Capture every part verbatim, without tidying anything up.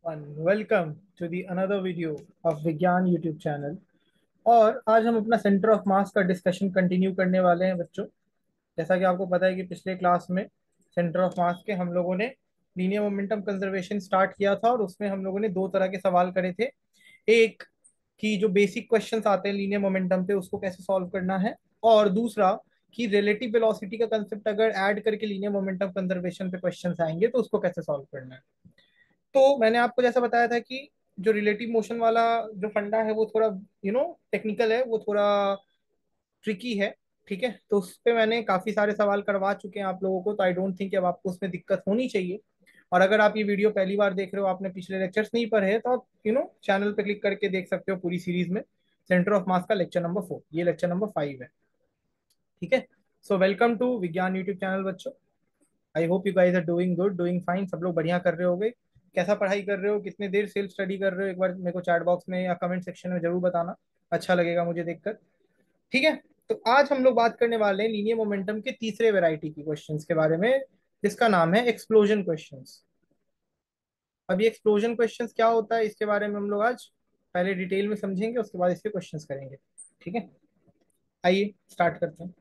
everyone, welcome to the another video of Vigyan YouTube channel. और आज हम अपना सेंटर ऑफ मास का डिस्कशन कंटिन्यू करने वाले हैं बच्चों। जैसा कि आपको पता है कि पिछले क्लास में सेंटर ऑफ मास के हम लोगों ने लीनियर मोमेंटम कंजर्वेशन स्टार्ट किया था और उसमें हम लोगों ने दो तरह के सवाल करे थे। एक कि जो बेसिक क्वेश्चंस आते हैं लीनियर मोमेंटम पे उसको कैसे सॉल्व करना है, और दूसरा कि रिलेटिव वेलोसिटी का कंसेप्ट अगर ऐड करके लीनियर मोमेंटम कंजर्वेशन पे क्वेश्चंस आएंगे तो उसको कैसे सॉल्व करना है। तो मैंने आपको जैसा बताया था कि जो रिलेटिव मोशन वाला जो फंडा है वो थोड़ा यू नो टेक्निकल है, वो थोड़ा ट्रिकी है। ठीक है, तो उस पे मैंने काफी सारे सवाल करवा चुके हैं आप लोगों को, तो आई डोंट थिंक अब आपको उसमें दिक्कत होनी चाहिए। और अगर आप ये वीडियो पहली बार देख रहे हो, आपने पिछले लेक्चर्स नहीं पढ़े हैं, तो आप यू नो चैनल पे क्लिक करके देख सकते हो पूरी सीरीज में। सेंटर ऑफ मास का लेक्चर नंबर फोर, ये लेक्चर नंबर फाइव है। ठीक है, so welcome to Vigyan YouTube channel बच्चों। I hope you guys are doing good, doing fine, सब लोग बढ़िया कर रहे होगे। कैसा पढ़ाई कर रहे हो, कितने देर सेल्फ स्टडी कर रहे हो, एक बार मेरे को चैट बॉक्स में या कमेंट सेक्शन में जरूर बताना, अच्छा लगेगा मुझे देखकर। ठीक है, तो आज हम लोग बात करने वाले हैं लीनियर मोमेंटम के तीसरे वैरायटी की क्वेश्चंस के बारे में, जिसका नाम है एक्सप्लोजन क्वेश्चंस। अब ये एक्सप्लोजन क्वेश्चंस क्या होता है इसके बारे में हम लोग आज पहले डिटेल में समझेंगे, उसके बाद इसके क्वेश्चंस करेंगे। ठीक है, आइए स्टार्ट करते हैं।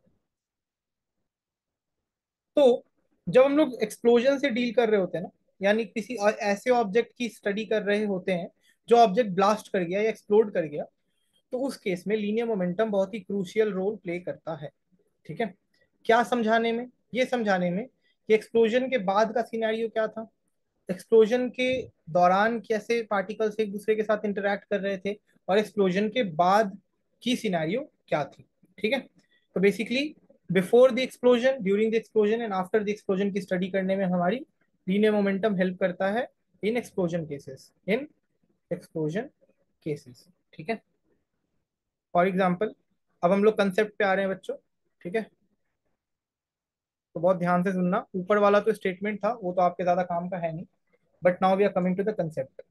तो जब हम लोग एक्सप्लोजन से डील कर रहे होते हैं ना, यानी किसी और ऐसे ऑब्जेक्ट की स्टडी कर रहे होते हैं जो ऑब्जेक्ट ब्लास्ट कर गया या एक्सप्लोड कर गया, तो उस केस में लीनियर मोमेंटम बहुत ही क्रूशियल रोल प्ले करता है। ठीक है, क्या समझाने में, ये समझाने में कि एक्सप्लोजन के बाद का सिनेरियो क्या था, एक्सप्लोजन के दौरान कैसे पार्टिकल्स एक दूसरे के साथ इंटरेक्ट कर रहे थे, और एक्सप्लोजन के बाद की सिनेरियो क्या थी। ठीक है, तो basically before the explosion, during the explosion and after the explosion की स्टडी करने में हमारी लीनियर मोमेंटम हेल्प करता है in explosion cases, in explosion cases. ठीक है, फॉर एग्जाम्पल अब हम लोग कंसेप्ट पे आ रहे हैं बच्चों। ठीक है, तो बहुत ध्यान से सुनना, ऊपर वाला तो स्टेटमेंट था, वो तो आपके ज्यादा काम का है नहीं, but now we are coming to the concept.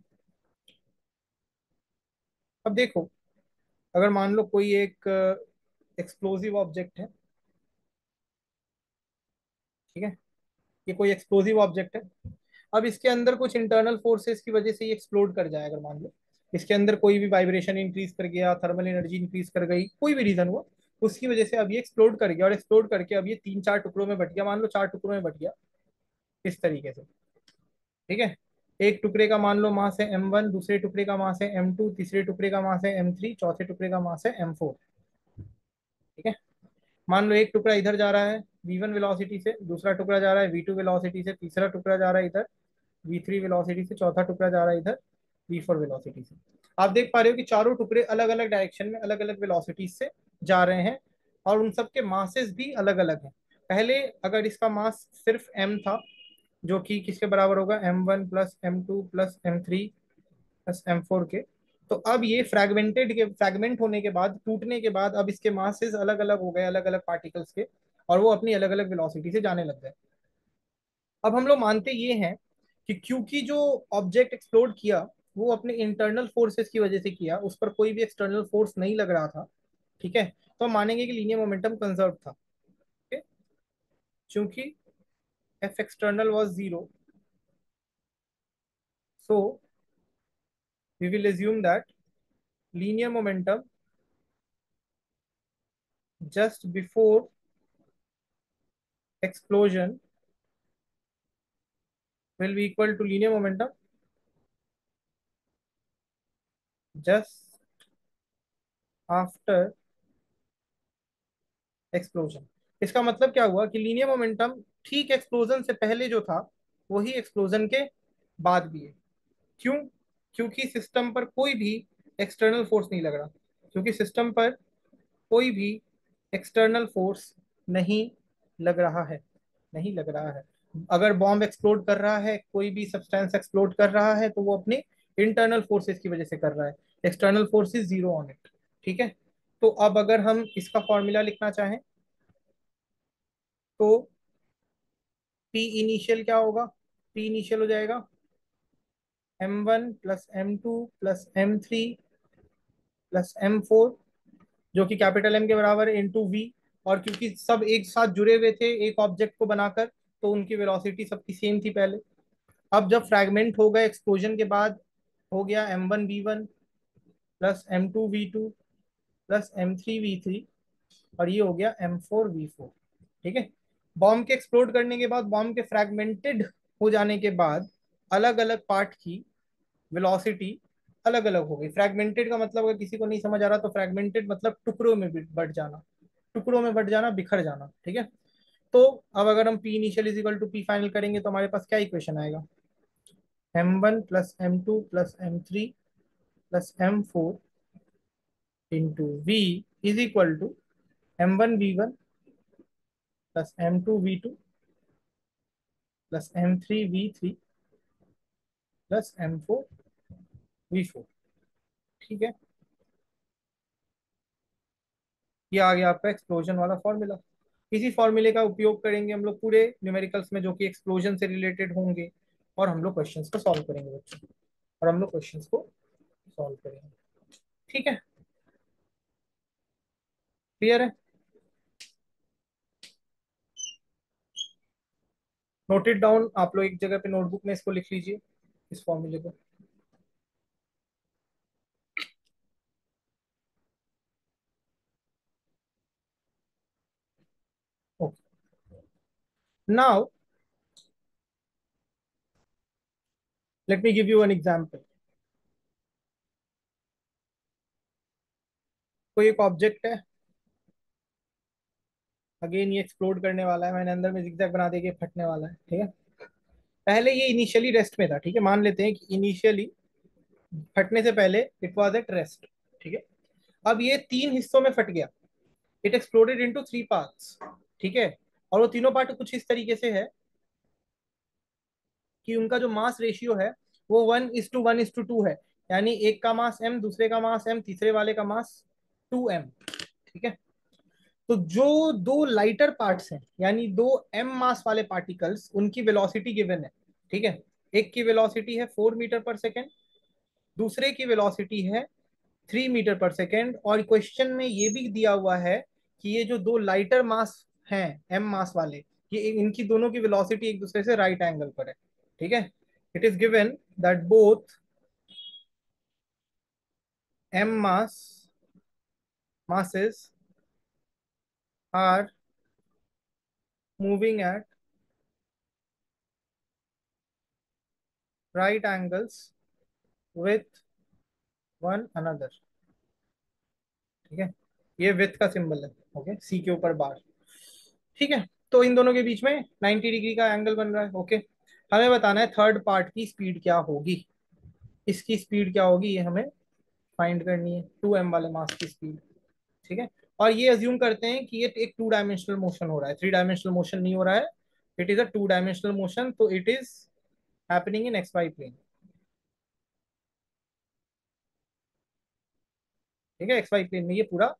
अब देखो, अगर मान लो कोई एक एक्सप्लोसिव ऑब्जेक्ट है। ठीक है, ये कोई एक्सप्लोसिव ऑब्जेक्ट है। अब इसके अंदर कुछ इंटरनल फोर्सेस की वजह से ये एक्सप्लोड कर जाए, अगर मान लो इसके अंदर कोई भी वाइब्रेशन इंक्रीज कर गया, थर्मल एनर्जी इंक्रीज कर गई, कोई भी रीजन हुआ, उसकी वजह से अब ये एक्सप्लोड कर गया, और एक्सप्लोड करके अब ये तीन चार टुकड़ों में बट गया, मान लो चार टुकड़ों में बट गया इस तरीके से। ठीक है, एक टुकड़े का मान लो मास है एम वन, दूसरे टुकड़े का मास है एम टू, तीसरे टुकड़े का मास है एम थ्री, चौथे टुकड़े का मास है एम फोर। ठीक है, मान लो एक टुकड़ा इधर जा रहा है वी वन वेलोसिटी से, दूसरा टुकड़ा जा रहा है वी टू वेलोसिटी से, तीसरा टुकड़ा जा रहा है इधर वी थ्री वेलोसिटी से, चौथा टुकड़ा जा रहा है इधर वी फोर वेलोसिटी से। आप देख पा रहे हो कि चारों टुकड़े अलग अलग डायरेक्शन में अलग अलग वेलोसिटीज से जा रहे हैं, और उन सबके मासेस भी अलग अलग हैं। पहले अगर इसका मास सिर्फ m था, जो कि किसके बराबर होगा, M one plus M two plus M three plus M four के, तो अब ये फ्रैगमेंटेड के फ्रैगमेंट होने के बाद, टूटने के बाद, अब इसके मासेस अलग अलग हो गए, अलग अलग पार्टिकल्स के, और वो अपनी अलग अलग वेलोसिटी से जाने लग गए। अब हम लोग मानते ये हैं कि क्योंकि जो ऑब्जेक्ट एक्सप्लोड किया वो अपने इंटरनल फोर्सेस की वजह से किया, उस पर कोई भी एक्सटर्नल फोर्स नहीं लग रहा था। ठीक है, तो हम मानेंगे कि लीनियर मोमेंटम कंजर्व था। okay? क्योंकि F external was zero, so we will assume that linear momentum just before explosion will be equal to linear momentum just after explosion। इसका मतलब क्या हुआ कि लीनियर मोमेंटम ठीक एक्सप्लोजन से पहले जो था वही एक्सप्लोजन के बाद भी है। क्यों? क्योंकि सिस्टम पर कोई भी एक्सटर्नल फोर्स नहीं लग रहा, क्योंकि सिस्टम पर कोई भी एक्सटर्नल फोर्स नहीं लग रहा है, नहीं लग रहा है। अगर बॉम्ब एक्सप्लोड कर रहा है, कोई भी सब्सटेंस एक्सप्लोड कर रहा है, तो वो अपने इंटरनल फोर्सेस की वजह से कर रहा है, external forces zero on it. ठीक है, तो अब अगर हम इसका फॉर्मूला लिखना चाहें तो पी इनिशियल क्या होगा, पी इनिशियल हो जाएगा M one plus M two plus M three plus M four, जो कि कैपिटल एम के बराबर है इंटू वी। और क्योंकि सब एक साथ जुड़े हुए थे एक ऑब्जेक्ट को बनाकर, तो उनकी वेलोसिटी सबकी सेम थी पहले। अब जब फ्रैगमेंट हो गए एक्सप्लोजन के बाद, हो गया M one V one plus M two V two plus M three V three, और ये हो गया एम फोर वी फोर। ठीक है। बॉम्ब के एक्सप्लोड करने के बाद, बॉम्ब के फ्रैगमेंटेड हो जाने के बाद, अलग अलग पार्ट की वेलोसिटी अलग अलग हो गई। फ्रैगमेंटेड का मतलब, अगर किसी को नहीं समझ आ रहा, तो फ्रैगमेंटेड मतलब टुकड़ों में भी बट जाना, टुकड़ों में बट जाना, बिखर जाना। ठीक है। तो अब अगर हम P initial is equal to P final करेंगे तो हमारे पास क्या इक्वेशन आएगा? M one plus M two plus M three plus M four into V is equal to M one V one plus M two V two plus M three V three plus M four V four. ठीक है। ये आ गया आपका explosion वाला formula. इसी फॉर्मूले का उपयोग करेंगे हम लोग पूरे न्यूमेरिकल्स में जो कि एक्सप्लोजन से रिलेटेड होंगे, और हम लोग क्वेश्चंस को सॉल्व करेंगे बच्चों, और हम लोग क्वेश्चंस को सॉल्व करेंगे। ठीक है। क्लियर है? नोटेड डाउन आप लोग एक जगह पे नोटबुक में इसको लिख लीजिए, इस फॉर्मूले को। Okay. Now let me give you an example. कोई एक ऑब्जेक्ट है, अगेन ये एक्सप्लोड करने वाला है, मैंने अंदर में जिगजैग बना दिया कि फटने वाला है। ठीक है। पहले ये इनिशियली रेस्ट में था। ठीक है, मान लेते हैं कि इनिशियली फटने से पहले इट वाज एट रेस्ट। ठीक है। अब ये तीन हिस्सों में फट गया। It exploded into three parts. ठीक है। और वो तीनों पार्ट कुछ इस तरीके से है कि उनका जो मास रेशियो है वो one is to one is to two है। यानी एक का मास एम, दूसरे का मास एम, तीसरे वाले का मास टू एम। ठीक है। तो जो दो लाइटर पार्ट्स हैं, यानी दो एम मास वाले पार्टिकल्स, उनकी वेलोसिटी गिवन है। ठीक है। एक की वेलोसिटी है फोर मीटर पर सेकेंड, दूसरे की वेलोसिटी है थ्री मीटर पर सेकेंड। और क्वेश्चन में ये भी दिया हुआ है कि ये जो दो लाइटर मास हैं, एम मास वाले, ये इनकी दोनों की वेलोसिटी एक दूसरे से राइट एंगल पर है। ठीक है। It is given that both M mass masses are moving at right angles with one another। ठीक है। ये विथ का सिंबल है। ओके, सी के ऊपर बार। ठीक है। तो इन दोनों के बीच में नाइंटी डिग्री का एंगल बन रहा है। ओके। हमें बताना है थर्ड पार्ट की स्पीड क्या होगी। इसकी स्पीड क्या होगी ये हमें फाइंड करनी है, टू एम वाले मास की स्पीड। ठीक है। और ये अज्यूम करते हैं कि ये एक टू डायमेंशनल मोशन हो रहा है, थ्री डायमेंशनल मोशन नहीं हो रहा है। It is a two dimensional motion, तो it is happening in X Y plane. ठीक है। एक्स वाई प्लेन में ये पूरा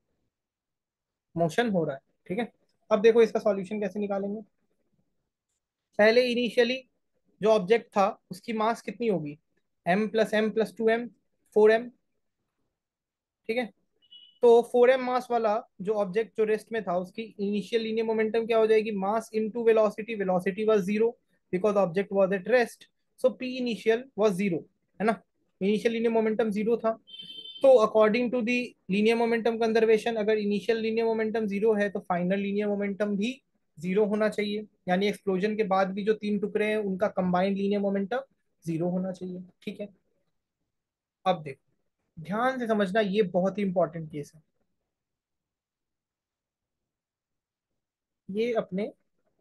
मोशन हो रहा है। ठीक है। अब देखो इसका सॉल्यूशन कैसे निकालेंगे। पहले इनिशियली जो ऑब्जेक्ट था उसकी मास कितनी होगी? M plus M plus two M, four M. ठीक है। तो फोर एम मास वाला जो ऑब्जेक्ट जो रेस्ट में था, उसकी इनिशियल लीनियर मोमेंटम क्या हो जाएगी? Mass into velocity. Velocity was zero because object was at rest, so P initial was zero, है ना। इनिशियल लीनियर मोमेंटम जीरो था। तो according to the linear momentum conservation, अगर इनिशियल लीनियर मोमेंटम जीरो है तो फाइनल लीनियर मोमेंटम भी zero होना चाहिए। यानी एक्सप्लोजन के बाद भी जो तीन टुकड़े हैं उनका कंबाइंड लीनियर मोमेंटम जीरो होना चाहिए। ठीक है। अब देखो, ध्यान से समझना, ये बहुत ही इंपॉर्टेंट केस है। ये अपने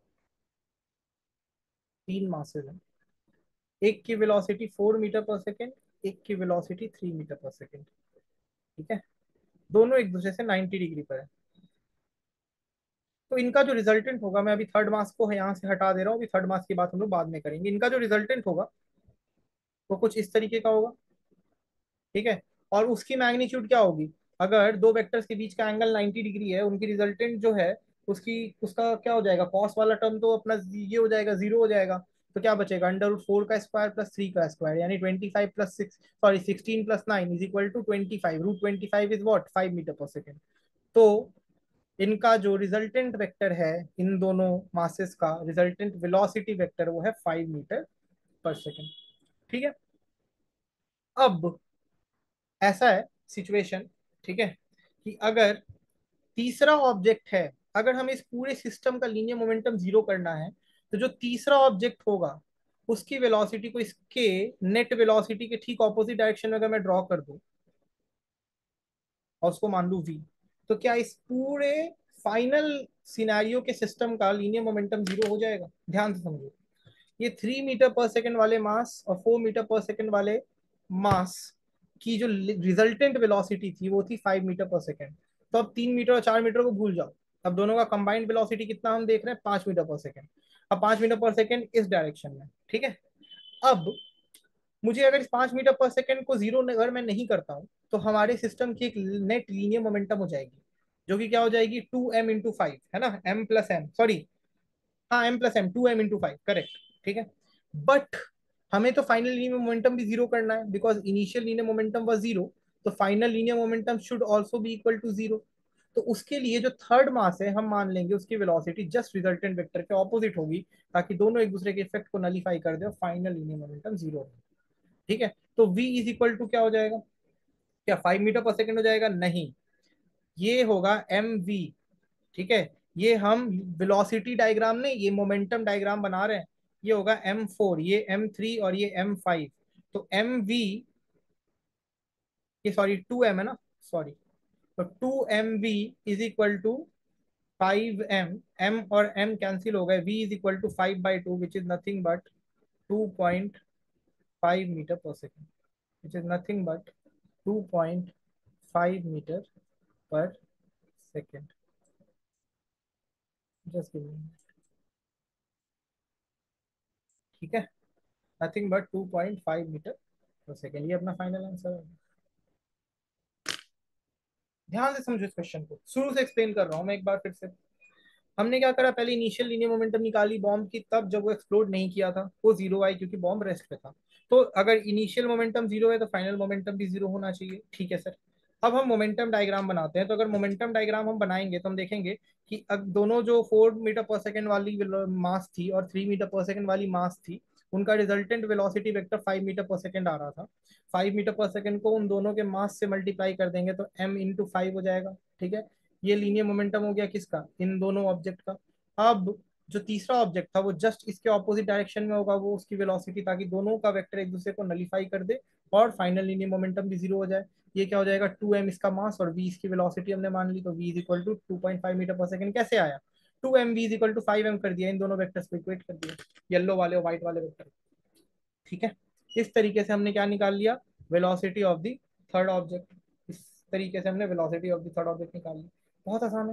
तीन मासेस हैं। एक की velocity four metre per second, एक की velocity three metre per second. ठीक है। दोनों एक दूसरे से नाइंटी डिग्री पर है। तो इनका जो रिजल्टेंट होगा, मैं अभी थर्ड मास को यहाँ से हटा दे रहा हूँ, अभी थर्ड मास की बात हम लोग बाद में करेंगे। इनका जो रिजल्टेंट होगा वो कुछ इस तरीके का होगा। ठीक है। और उसकी मैग्नीट्यूड क्या होगी? अगर दो वेक्टर्स के बीच का एंगल नाइंटी डिग्री है, उनकी रिजल्टेंट जो है उसकी उसका क्या हो जाएगा? कॉस वाला टर्म तो अपना ये हो जाएगा, जीरो हो जाएगा। तो क्या बचेगा? अंडर रूट फोर का स्क्वायर प्लस थ्री का स्क्वायर, यानी twenty five plus six, sorry sixteen plus nine is equal to twenty five. Root twenty five is what? Five metre per second. तो इनका जो रिजल्टेंट वेक्टर है, इन दोनों masses का resultant velocity vector, वो है फाइव मीटर पर सेकेंड। ठीक है। अब ऐसा है सिचुएशन, ठीक है, कि अगर तीसरा ऑब्जेक्ट है, अगर हमें इस पूरे सिस्टम का लीनियर मोमेंटम जीरो करना है, तो जो तीसरा ऑब्जेक्ट होगा उसकी वेलोसिटी को इसके नेट वेलोसिटी के ठीक ऑपोजिट डायरेक्शन में अगर मैं ड्रॉ कर दूं और उसको मान लू वी, तो क्या इस पूरे फाइनल सिनेरियो के सिस्टम का लीनियर मोमेंटम जीरो हो जाएगा? ध्यान से समझो, ये थ्री मीटर पर सेकेंड वाले मास और फोर मीटर पर सेकेंड वाले मास की जो रिजल्टेंट वेलोसिटी थी वो थी फाइव मीटर पर सेकेंड। तो अब तीन मीटर और चार मीटर को भूल जाओ, अब दोनों का कंबाइंड वेलोसिटी कितना हम देख रहे हैं, पांच मीटर पर सेकेंड। अब पांच मीटर पर सेकेंड इस डायरेक्शन में, ठीक है। अब मुझे अगर इस पांच मीटर पर सेकेंड को जीरो अगर मैं नहीं करता हूं, तो हमारे सिस्टम की एक नेट लीनियर मोमेंटम हो जाएगी, जो कि क्या हो जाएगी, टू एम इंटू फाइव, है ना, एम प्लस एम, सॉरी, हाँ M plus M, two M into five, correct. ठीक है। बट हमें तो फाइनल लीनियर मोमेंटम भी जीरो करना है, because initial linear momentum was zero, तो final linear momentum should also be equal to zero. तो उसके लिए जो थर्ड मास है हम मान लेंगे उसकी वेलोसिटी जस्ट रिजल्टेंट वेक्टर के ऑपोजिट होगी, ताकि दोनों एक दूसरे के इफेक्ट को नलीफाई कर दे और फाइनल लीनियर मोमेंटम जीरो हो। ठीक है। तो v इज इक्वल टू क्या हो जाएगा, क्या फाइव मीटर पर सेकेंड हो जाएगा? नहीं, ये होगा एम वी। ठीक है। ये हम वेलोसिटी डायग्राम नहीं, ये मोमेंटम डायग्राम बना रहे हैं। ये होगा एम फोर, ये एम थ्री और ये एम फाइव। तो एम वी, ये सॉरी टू एम है ना, सॉरी, तो two m v is equal to five m, m और एम कैंसिल हो गए, v is equal to five by two which is nothing but two point five metre per second, which is nothing but two point five metre per second. Just give me, ठीक है, nothing but two point five metre per second, ये अपना final answer है। ध्यान से समझो इस question को, शुरू से एक्सप्लेन कर रहा हूं मैं एक बार फिर से। हमने क्या करा, पहले इनिशियल लीनियर मोमेंटम निकाली बॉम्ब की, तब जब वो एक्सप्लोड नहीं किया था वो जीरो आई क्योंकि बॉम्ब रेस्ट पे था। तो अगर इनिशियल मोमेंटम जीरो है तो फाइनल मोमेंटम भी जीरो होना चाहिए, ठीक है सर। अब हम मोमेंटम डायग्राम बनाते हैं, तो अगर मोमेंटम डायग्राम हम बनाएंगे तो हम देखेंगे कि अब दोनों जो फोर मीटर पर सेकेंड वाली मास थी और थ्री मीटर पर सेकेंड वाली मास थी, उनका resultant velocity vector five metre per second आ रहा था। फाइव मीटर पर सेकेंड को उन दोनों के मास से मल्टीप्लाई कर देंगे तो एम इंटू फाइव हो जाएगा। ठीक है। ये लीनियर मोमेंटम हो गया किसका, इन दोनों ऑब्जेक्ट का। अब जो तीसरा ऑब्जेक्ट था वो जस्ट इसके ऑपोजिट डायरेक्शन में होगा, वो उसकी वेलोसिटी, ताकि दोनों का वेक्टर एक दूसरे को नलीफाई कर दे और फाइनल लीनियर मोमेंटम भी जीरो हो जाए। ये क्या हो जाएगा, टू एम इसका मास और वी इसकी वेलोसिटी हमने मान ली, तो v is equal to two point five metre per second. कैसे आया, two m v is equal to five m कर दिया, इन दोनों वेक्टर्स को इक्वेट कर दिया, येलो वाले और व्हाइट वाले वेक्टर। ठीक है। इस तरीके से हमने क्या निकाल लिया, velocity of the third object. इस तरीके से हमने velocity of the third object निकाल ली। बहुत आसान है,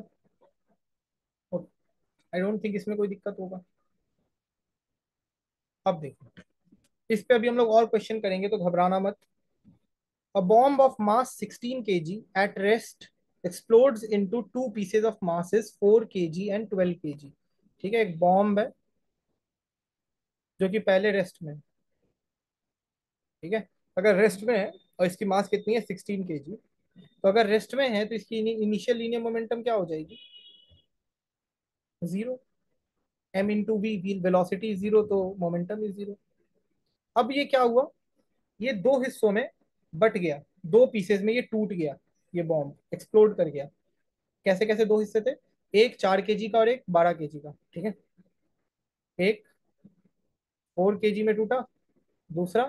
आई डोंट थिंक इसमें कोई दिक्कत होगा। अब देखो, इस पे अभी हम लोग और क्वेश्चन करेंगे तो घबराना मत। A bomb of mass sixteen kilograms at rest explodes into two pieces of masses four kilograms and twelve kilograms। ठीक है, एक बॉम्ब है जो कि पहले रेस्ट में है, ठीक है। अगर रेस्ट में है और इसकी मास कितनी है, सिक्सटीन केजी, तो अगर रेस्ट में है तो इसकी इनिशियल लीनियर मोमेंटम क्या हो जाएगी, zero. M into v, velocity zero तो मोमेंटम इज जीरो। अब ये क्या हुआ, ये दो हिस्सों में बट गया, दो पीसेस में ये टूट गया, ये बॉम्ब एक्सप्लोड कर गया। कैसे कैसे दो हिस्से थे, एक चार केजी का और एक बारह केजी का, ठीक है। एक फोर केजी में टूटा, दूसरा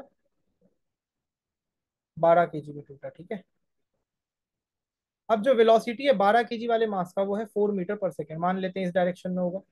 बारह केजी में टूटा, ठीक है। अब जो वेलोसिटी है बारह केजी वाले मास का वो है फोर मीटर पर सेकेंड, मान लेते हैं इस डायरेक्शन में होगा।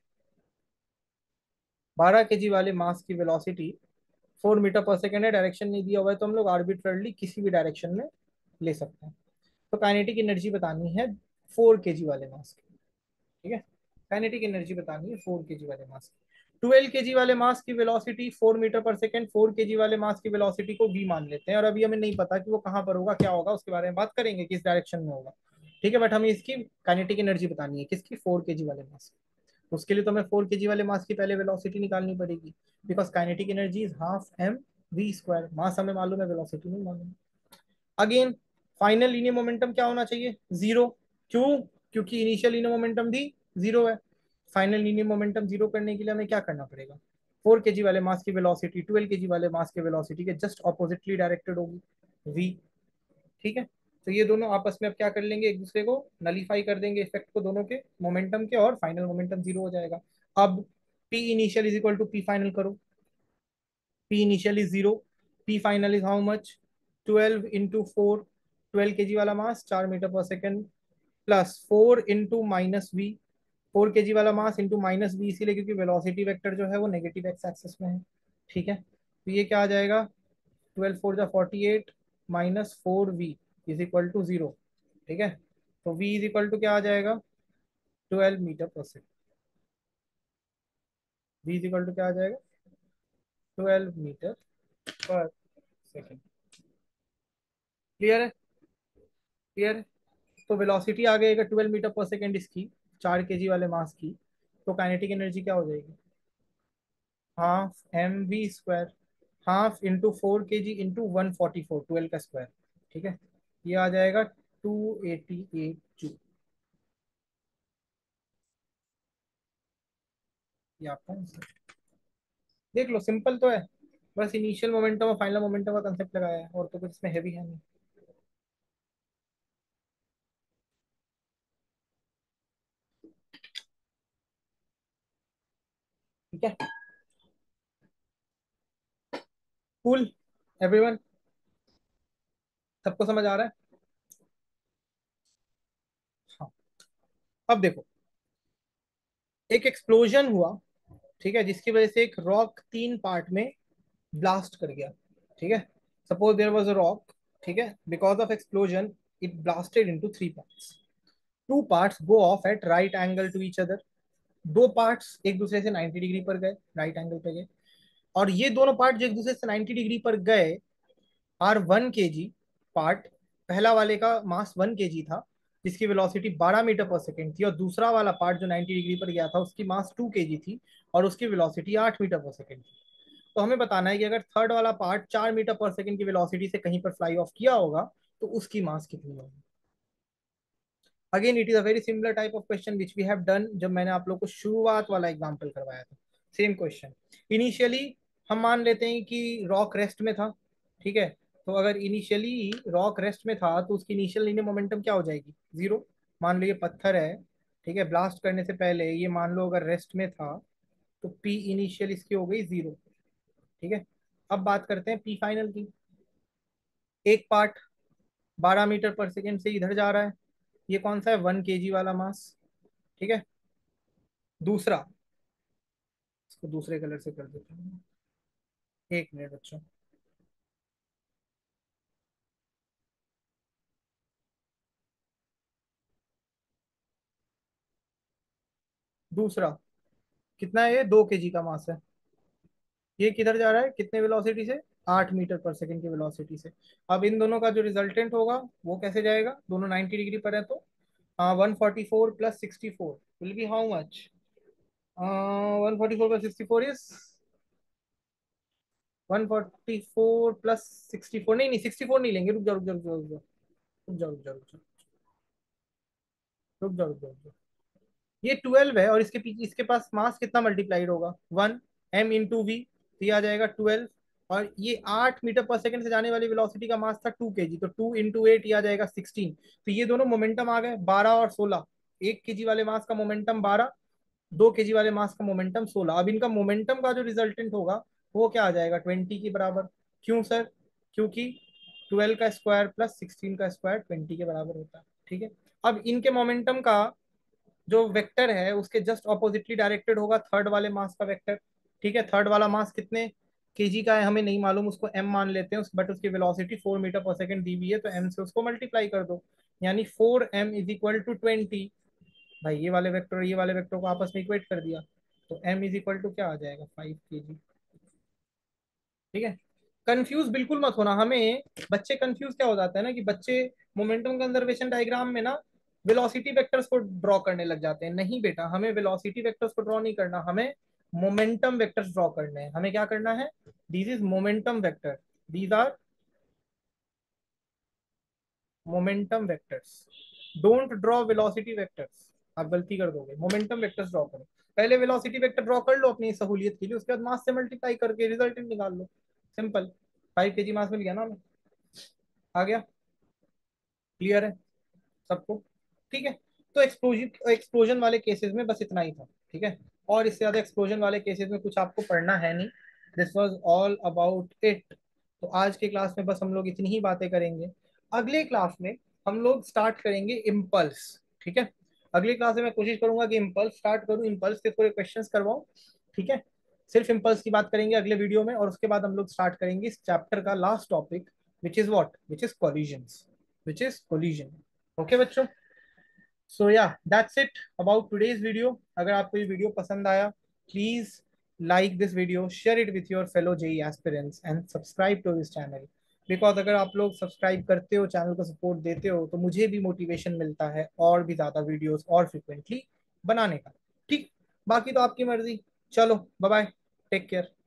बारह केजी वाले मास की velocity four metre per second है, डायरेक्शन नहीं दिया हुआ है तो हम लोग आर्बिट्ररली किसी भी डायरेक्शन में ले सकते हैं। तो काइनेटिक एनर्जी बतानी है फोर केजी वाले मास की, ठीक है। काइनेटिक एनर्जी बतानी है फोर केजी वाले मास की। ट्वेल्व केजी वाले मास की velocity four metre per second, four kg वाले मास की वेलोसिटी को v मान लेते हैं, और अभी हमें नहीं पता कि वो कहाँ पर होगा, क्या होगा, उसके बारे में बात करेंगे किस डायरेक्शन में होगा, ठीक है। बट हमें इसकी काइनेटिक एनर्जी बतानी है किसकी, फोर केजी वाले मास की। उसके लिए तो हमें फोर केजी वाले मास की पहले वेलोसिटी निकालनी पड़ेगी, because kinetic energy is half m v square, mass हमें मालूम है, वेलोसिटी नहीं मालूम। अगेन फाइनल लीनियर मोमेंटम क्या होना चाहिए, जीरो। क्यों, क्योंकि इनिशियल लीनियर मोमेंटम भी जीरो है। फाइनल लीनियर मोमेंटम जीरो करने के लिए हमें क्या करना पड़ेगा, फोर के जी वाले मास की वेलोसिटी ट्वेल्व के जी वाले मास के वेलोसिटी के जस्ट ऑपोजिटली डायरेक्टेड होगी, वी। ठीक है, तो ये दोनों आपस में अब क्या कर लेंगे, एक दूसरे को नलीफाई कर देंगे इफेक्ट को दोनों के मोमेंटम के, और फाइनल मोमेंटम जीरो हो जाएगा। अब p initial is equal to P final करो। P initial is zero. P final is how much? twelve into four. Twelve kg वाला मास चार metre per second, plus four into minus v. Four kg वाला mass into minus we, इसीलिए क्योंकि velocity vector जो है वो negative x axis में है। ठीक है, तो ये क्या आ जाएगा, ट्वेल्व फोर जा forty eight, minus four v is equal to zero. ठीक है, तो v इज इक्वल टू क्या आ जाएगा, twelve metre per second. v is equal to क्या आ जाएगा, twelve metre per second. Clear है, क्लियर है। तो वेलोसिटी आ गई ट्वेल्व मीटर पर सेकेंड इसकी, चार केजी वाले मास की। तो काइनेटिक एनर्जी क्या हो जाएगी, half m v square, half into four kg into one forty four, twelve का स्क्वायर। ठीक है, ये आ जाएगा टू एटी एट जूल। ये आपका आंसर। देख लो, सिंपल तो है, बस इनिशियल मोमेंटम और फाइनल मोमेंटम का कंसेप्ट लगाया है, और तो कुछ इसमें हैवी है नहीं। ठीक है, कूल एवरीवन, सबको समझ आ रहा है। हाँ, अब देखो, एक एक्सप्लोजन हुआ, ठीक है, जिसकी वजह से एक रॉक तीन पार्ट में ब्लास्ट कर गया। ठीक है, suppose there was a rock, ठीक है, because of explosion it blasted into three parts. Two parts go off at right angle to each other. दो पार्ट्स एक दूसरे से नाइंटी डिग्री पर गए, राइट एंगल पे गए। और ये दोनों पार्ट जो एक दूसरे से नाइंटी डिग्री पर गए आर वन के जी पार्ट। पहला वाले का मास वन के जी था, जिसकी वेलोसिटी बारह मीटर पर सेकेंड थी, और दूसरा वाला पार्ट जो नाइंटी डिग्री पर गया था उसकी मास टू के जी थी, और उसकी वेलोसिटी आठ मीटर पर सेकेंड थी। तो हमें बताना है कि अगर थर्ड वाला पार्ट चार मीटर पर सेकेंड की वेलोसिटी से कहीं पर फ्लाई ऑफ किया होगा तो उसकी मास कितनी होगी। Again it is a very similar type of question which we have done जब मैंने आप लोग को शुरुआत वाला एग्जांपल करवाया था। Same question. इनिशियली हम मान लेते हैं कि रॉक रेस्ट में था। ठीक है, तो अगर इनिशियली रॉक रेस्ट में था तो उसकी इनिशियल लीनियर मोमेंटम क्या हो जाएगी, जीरो। मान लो ये पत्थर है, ठीक है, ब्लास्ट करने से पहले ये मान लो अगर रेस्ट में था, तो पी इनिशियल इसकी हो गई जीरो। ठीक है, अब बात करते हैं पी फाइनल की। एक पार्ट बारह मीटर पर सेकेंड से इधर जा रहा है, ये कौन सा है, वन केजी वाला मास। ठीक है, दूसरा, इसको दूसरे कलर से कर देते हैं, एक मिनट बच्चों। दूसरा कितना है, ये दो केजी का मास है। ये किधर जा रहा है, कितने वेलोसिटी से, आठ मीटर पर सेकंड की वेलोसिटी से। अब इन दोनों का जो रिजल्टेंट होगा वो कैसे जाएगा, दोनों नाइंटी डिग्री पर है, तो one forty four plus sixty four will be how much, one forty four plus sixty four is, one forty four plus sixty four, नहीं नहीं सिक्सटी फोर नहीं लेंगे, रुक जाओ रुक जाओ रुक जाओ रुक जाओ रुक जाओ रुक जाओ रुक जाओ रुक जाओ रुक जाओ रुक जाओ। ये ट्वेल्व है और इसके पीछे इसके पास मास कितना मल्टीप्लाइड होगा, वन, एम इंटू वी, तो ये आ जाएगा ट्वेल्व। और ये आठ मीटर पर सेकंड से जाने वाली वेलोसिटी का मास था टू के जी, तो टू इंटू एट ये आ जाएगा सिक्सटीन। तो ये दोनों मोमेंटम आ गए बारह और सोलह। एक केजी वाले मास का मोमेंटम बारह, दो केजी वाले मास का मोमेंटम सोलह। अब इनका मोमेंटम का जो रिजल्टेंट होगा वो क्या आ जाएगा, ट्वेंटी के बराबर। क्यों सर, क्योंकि ट्वेल्व का स्क्वायर प्लस सिक्सटीन का स्क्वायर ट्वेंटी के बराबर होता है। ठीक है, अब इनके मोमेंटम का जो वेक्टर है उसके जस्ट ऑपोजिटली डायरेक्टेड होगा थर्ड वाले मास का वेक्टर। ठीक है, थर्ड वाला मास कितने केजी का है हमें नहीं मालूम, उसको एम मान लेते हैं, उस बट उसकी velocity four metre per second दी हुई है, तो एम से उसको मल्टीप्लाई कर दो, यानी four m is equal to twenty. भाई ये वाले वेक्टर और ये वाले वेक्टर को आपस में इक्वेट कर दिया, तो एम इज इक्वल टू क्या आ जाएगा, फाइव के जी। ठीक है, कंफ्यूज बिल्कुल मत होना हमें। बच्चे कंफ्यूज क्या हो जाता है ना, कि बच्चे मोमेंटम कंजर्वेशन डायग्राम में ना वेलोसिटी वेक्टर्स को ड्रॉ करने लग जाते हैं। नहीं बेटा, हमें वेलोसिटी वेक्टर्स को ड्रॉ नहीं करना, हमें मोमेंटम वेक्टर्स ड्रॉ करने हैं। हमें क्या करना है, this is momentum vector, these are momentum vectors, don't draw velocity vectors. आप गलती कर दोगे। मोमेंटम वेक्टर्स ड्रॉ करो, पहले वेलोसिटी वेक्टर ड्रॉ कर लो अपनी सहूलियत के लिए, उसके बाद मास से मल्टीप्लाई करके रिजल्टेंट निकाल लो। सिंपल। फाइव के जी मास मिल गया ना हमें। आ गया? क्लियर है सबको? ठीक है। तो एक्सप्लोजन एक्सप्लोजन वाले केसेस में बस इतना ही था। ठीक है। और इससे ज्यादा एक्सप्लोजन वाले केसेस में कुछ आपको पढ़ना है नहीं। This was all about it. तो आज के क्लास में बस हम लोग इतनी ही बातें करेंगे। अगले क्लास में हम लोग स्टार्ट करेंगे इम्पल्स। ठीक है। अगली क्लास में मैं कोशिश करूंगा कि इम्पल्स स्टार्ट करूं, इम्पल्स के थोड़े क्वेश्चंस करवाऊं। ठीक है। सिर्फ इम्पल्स की बात करेंगे अगले वीडियो में, और उसके बाद हम लोग स्टार्ट करेंगे इस चैप्टर का last topic, which is what, which is collisions, which is collision. Okay बच्चों। सो या that's it about today's video. अगर आपको ये वीडियो पसंद आया, please like this video, share it with your fellow JEE aspirants and subscribe to this channel. Because अगर आप लोग सब्सक्राइब करते हो, चैनल को सपोर्ट देते हो, तो मुझे भी मोटिवेशन मिलता है और भी ज्यादा वीडियोस और फ्रिक्वेंटली बनाने का। ठीक। बाकी तो आपकी मर्जी। चलो बाय बाय। Take care.